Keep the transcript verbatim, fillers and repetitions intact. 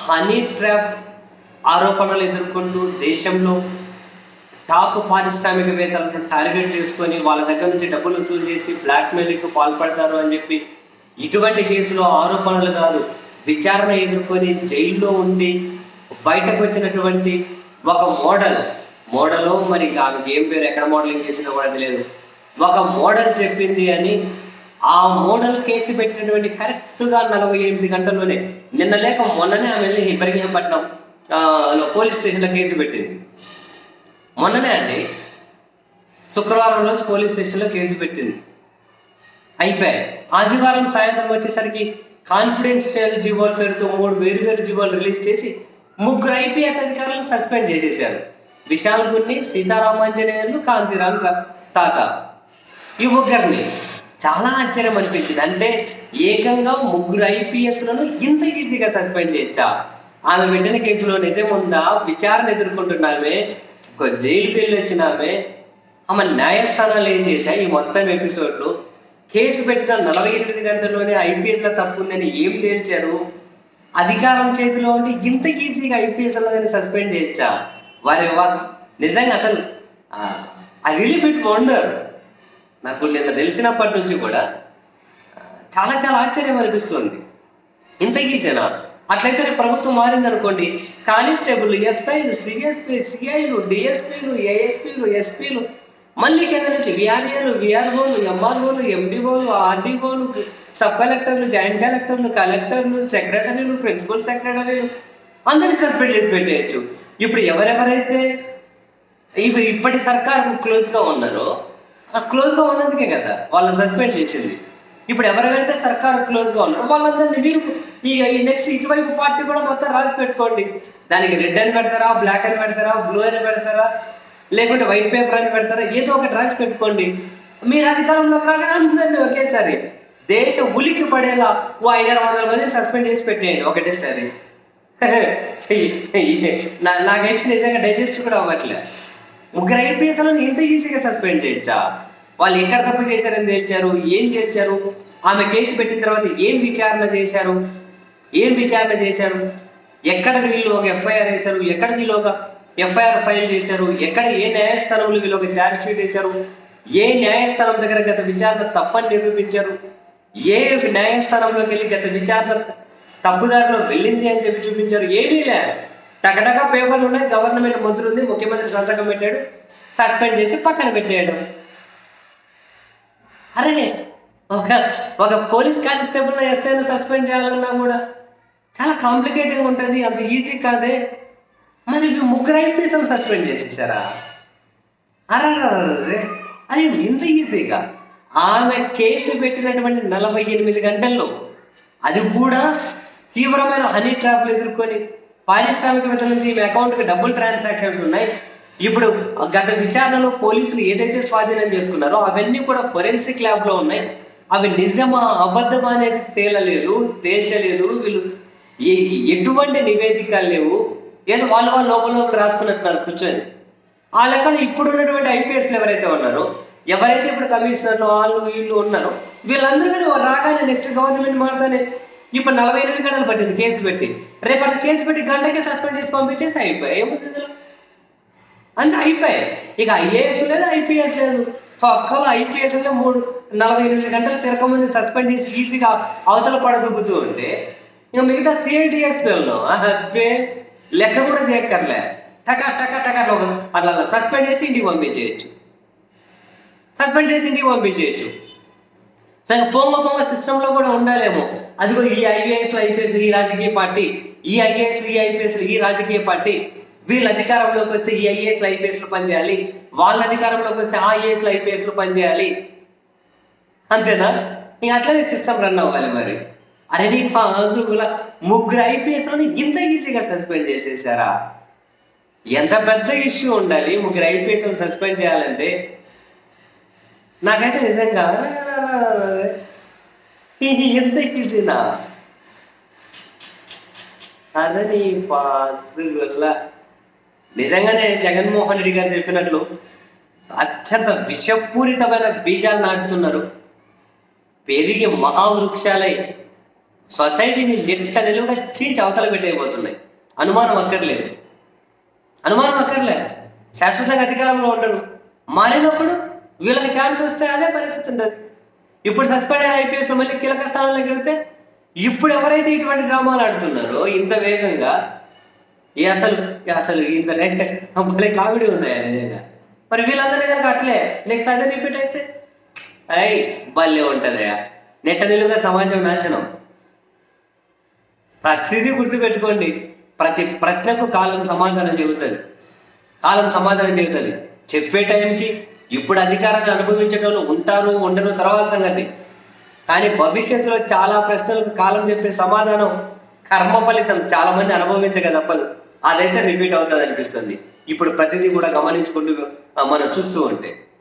Honey trap ఆరోపణలు ఎదుర్కొంటూ దేశంలో టాప్ పారిశ్రామికవేత్తలను టార్గెట్ చేసుకొని వాళ్ళ దగ్గర నుంచి డబ్బులు వసూలు చేసి బ్లాక్మెయిల్కి పాల్పడతారు అని చెప్పి ఇటువంటి కేసులో ఆరోపణలు కాదు, విచారణ ఎదుర్కొని జైల్లో ఉండి బయటకు వచ్చినటువంటి ఒక మోడల్ మోడల్ మరి ఆమెకి ఏం పేరు, ఎక్కడ మోడలింగ్ చేసినా కూడా తెలియదు, ఒక మోడల్ చెప్పింది అని ఆ మోడల్ కేసు పెట్టినటువంటి కరెక్ట్గా నలభై ఎనిమిది గంటల్లోనే, నిన్న లేక మొన్ననే ఆమె వెళ్ళి ఇబ్రహీంపట్నం పోలీస్ స్టేషన్లో కేసు పెట్టింది. మొన్ననే అండి, శుక్రవారం రోజు పోలీస్ స్టేషన్లో కేసు పెట్టింది. అయిపోయాయి. ఆదివారం సాయంత్రం వచ్చేసరికి కాన్ఫిడెన్షియల్ జీవోల పేరుతో మూడు వేరు వేరు జీవోలు రిలీజ్ చేసి ముగ్గురు ఐపీఎస్ అధికారులను సస్పెండ్ చేసేశారు. విశాల్ గున్ని, సీతారామాంజనేయులు, కాంతిరామ్ తాత, ఈ ముగ్గురిని. చాలా ఆశ్చర్యం అనిపించింది. అంటే ఏకంగా ముగ్గురు ఐపీఎస్లను ఇంత ఈజీగా సస్పెండ్ చేయొచ్చా? ఆమె పెట్టిన కేసులో నిజం ఉందా? విచారణ ఎదుర్కొంటున్నామే, ఒక జైలుకి వెళ్ళి వచ్చినామే, ఆమె న్యాయస్థానాలు ఏం చేశాయి? ఈ మొత్తం ఎపిసోడ్లు కేసు పెట్టిన నలభై ఎనిమిది గంటల్లోనే ఐపీఎస్లో తప్పు ఉందని ఏం తేల్చారు? అధికారం చేతిలో ఉంటే ఇంత ఈజీగా ఐపీఎస్లో కానీ సస్పెండ్ చేయొచ్చా? వారి వా నిజంగా అసలు ఐ రియలీ బిట్ వండర్. నాకు నిన్న తెలిసినప్పటి నుంచి కూడా చాలా చాలా ఆశ్చర్యం అనిపిస్తుంది. ఇంత ఈజీనా? అట్లయితే ప్రభుత్వం మారిందనుకోండి, కానిస్టేబుల్, ఎస్ఐలు, సిఎస్పీ, సిఐలు, డిఎస్పీలు, ఏఎస్పీలు, ఎస్పీలు, మళ్ళీ కింద నుంచి విఆర్ఏలు, విఆర్ఓలు, ఎంఆర్ఓలు, ఎండిఓలు, ఆర్డీఓలు, సబ్ కలెక్టర్లు, జాయింట్ కలెక్టర్లు, కలెక్టర్లు, సెక్రటరీలు, ప్రిన్సిపల్ సెక్రటరీలు అందరినీ సస్పెండ్ చేసి పెట్టేయచ్చు. ఇప్పుడు ఎవరెవరైతే ఇప్పుడు ఇప్పటి సర్కారు క్లోజ్గా ఉన్నారో ఆ క్లోజ్గా ఉన్నందుకే కదా వాళ్ళని సస్పెండ్ చేసింది. ఇప్పుడు ఎవరెవరైతే సర్కారు క్లోజ్గా ఉన్నారో వాళ్ళందరినీ మీరు ఈ నెక్స్ట్ ఇటువైపు పార్టీ కూడా మొత్తం రాసి పెట్టుకోండి. దానికి రెడ్ అని పెడతారా, బ్లాక్ అని పెడతారా, బ్లూ అని పెడతారా, లేకుంటే వైట్ పేపర్ అని పెడతారా, ఏదో ఒకటి రాసి పెట్టుకోండి. మీరు అధికారంలోకి రాగానే అందరినీ ఒకేసారి దేశ ఉలికి పడేలా ఓ ఐదారు వందల మందిని సస్పెండ్ చేసి పెట్టేయండి ఒకటేసారి. నాకైతే నిజంగా డైజెస్ట్ కూడా అవ్వట్లే. ముగ్గురు ఐపీఎస్లను ఇంత ఈజీగా సస్పెండ్ చేయొచ్చా? వాళ్ళు ఎక్కడ తప్పు చేశారని తేల్చారు, ఏం తేల్చారు, ఆమె కేసు పెట్టిన తర్వాత ఏం విచారణ చేశారు, ఏం విచారణ చేశారు, ఎక్కడ వీళ్ళు ఒక ఎఫ్ఐఆర్ వేశారు, ఎక్కడ వీళ్ళు ఒక ఎఫ్ఐఆర్ ఫైల్ చేశారు, ఎక్కడ ఏ న్యాయస్థానంలో వీళ్ళు ఒక ఛార్జ్ షీట్ వేశారు, ఏ న్యాయస్థానం దగ్గర గత విచారణ తప్పని నిరూపించారు, ఏ న్యాయస్థానంలోకి వెళ్ళి గత విచారణ తప్పుదారిలో వెళ్ళింది అని చెప్పి చూపించారు. ఏమీ లే, టకటక పేపర్లు ఉన్నాయి, గవర్నమెంట్ మంత్రి ఉంది, ముఖ్యమంత్రి సంతకం పెట్టాడు, సస్పెండ్ చేసి పక్కన పెట్టేయడం. అరే ఒక ఒక పోలీస్ కానిస్టేబుల్ ఎస్ఐని సస్పెండ్ చేయాలన్నా కూడా చాలా కాంప్లికేటెడ్గా ఉంటుంది, అంత ఈజీ కాదే. మరి ముగ్గురు ఐపీఎస్ని సస్పెండ్ చేసేసారా? అరే అది ఇంత ఈజీగా ఆమె కేసు పెట్టినటువంటి నలభై ఎనిమిది గంటల్లో, అది కూడా తీవ్రమైన హనీ ట్రాప్లు ఎదుర్కొని పారిశ్రామికవేత్తల నుంచి ఈమె అకౌంట్కి డబ్బులు ట్రాన్సాక్షన్స్ ఉన్నాయి. ఇప్పుడు గత విచారణలో పోలీసులు ఏదైతే స్వాధీనం చేసుకున్నారో అవన్నీ కూడా ఫోరెన్సిక్ ల్యాబ్లో ఉన్నాయి. అవి నిజమా అబద్ధమా అనేది తేలలేదు, తేల్చలేదు. వీళ్ళు ఎటువంటి నివేదికలు లేవు, ఏదో వాళ్ళు వాళ్ళు లోపల లోపల రాసుకున్నట్టున్నారు కూర్చొని. ఆ లెక్కన ఇప్పుడు ఉన్నటువంటి ఐపీఎస్లు ఎవరైతే ఉన్నారో, ఎవరైతే ఇప్పుడు కమిషనర్లు వాళ్ళు వీళ్ళు ఉన్నారో, వీళ్ళందరూ కానీ రాగానే నెక్స్ట్ గవర్నమెంట్ మారుతానే. ఇప్పుడు నలభై ఎనిమిది గంటలు పట్టింది కేసు పెట్టి, రేపు అట్లా కేసు పెట్టి గంటకే సస్పెండ్ చేసి పంపించేసి అయిపోయాయి. ఏముంది ఇందులో? అంతే అయిపోయాయి. ఇక ఐఏఎస్ లేదు, ఐపీఎస్ లేదు. ఒక్కలో ఐపీఎస్ అంటే మూడు నలభై ఎనిమిది గంటలు తిరగమని సస్పెండ్ చేసి ఈజీగా అవతల పడగొబ్బుతూ ఉంటే, ఇక మిగతా సిఐడిఎస్పీ ఉన్నాం అబ్బే లెక్క కూడా చేయక్కర్లే, టకా టకా టకా అట్లా సస్పెండ్ చేసి ఇంటికి పంపించేయచ్చు, సస్పెండ్ చేసి ఇంటికి పంపించేయచ్చు. సరే పొంగ పొంగ సిస్టంలో కూడా ఉండాలేమో. అదిగో ఈ ఐఏఎస్లు ఐపీఎస్లు ఈ రాజకీయ పార్టీ, ఈ ఐఏఎస్లు ఈ ఐపీఎస్లు ఈ రాజకీయ పార్టీ, వీళ్ళు అధికారంలోకి వస్తే ఈ ఐఏఎస్లు ఐపీఎస్లు పనిచేయాలి, వాళ్ళ అధికారంలోకి వస్తే ఆ ఐఏఎస్లు ఐపీఎస్లు పనిచేయాలి. అంతేనా? ఇంక అట్లనే సిస్టమ్ రన్ అవ్వాలి. మరి అరే నీ పాజుల ముగ్గురు ఐపీఎస్లను ఇంత ఈజీగా సస్పెండ్ చేసేసారా? ఎంత పెద్ద ఇష్యూ ఉండాలి ముగ్గురు ఐపీఎస్లను సస్పెండ్ చేయాలంటే? నాకైతే నిజంగా ఎంత ఈజీనా? అరే నీ పాజుల నిజంగానే జగన్మోహన్ రెడ్డి గారు చెప్పినట్లు అత్యంత విషపూరితమైన బీజాలు నాటుతున్నారు. పెరిగి మహావృక్షాలై సొసైటీని నిట్ట నిలువుగా చీల్చి అవతల పెట్టేయబోతున్నాయి. అనుమానం అక్కర్లేదు, అనుమానం అక్కర్లేదు. శాశ్వతంగా అధికారంలో ఉండరు. మారినప్పుడు వీళ్ళకి ఛాన్స్ వస్తే అదే పరిస్థితి ఉండదు. ఇప్పుడు సస్పెండ్ అయిన ఐపీఎస్ మళ్ళీ కీలక స్థానంలోకి వెళ్తే ఇప్పుడు ఎవరైతే ఇటువంటి డ్రామాలు ఆడుతున్నారో ఇంత వేగంగా, ఈ అసలు అసలు ఇంత భలే కామెడీ ఉన్నాయా నిజంగా. మరి వీళ్ళందరినీ కనుక అట్లే నెక్స్ట్ అదే రిపీట్ అయితే అయ్యి భలే ఉంటుందయా. నెట్ట నిలువుగా సమాజం నాశనం. ప్రతిదీ గుర్తుపెట్టుకోండి, ప్రతి ప్రశ్నకు కాలం సమాధానం చెబుతుంది, కాలం సమాధానం చెబుతుంది. చెప్పే టైంకి ఇప్పుడు అధికారాన్ని అనుభవించేటోళ్ళు ఉంటారు ఉండరు తర్వాత సంగతి, కానీ భవిష్యత్తులో చాలా ప్రశ్నలకు కాలం చెప్పే సమాధానం కర్మ ఫలితం చాలా మంది అనుభవించక తప్పదు. అదైతే రిపీట్ అవుతుంది అనిపిస్తుంది ఇప్పుడు ప్రతిదీ కూడా గమనించుకుంటూ మనం చూస్తూ ఉంటే.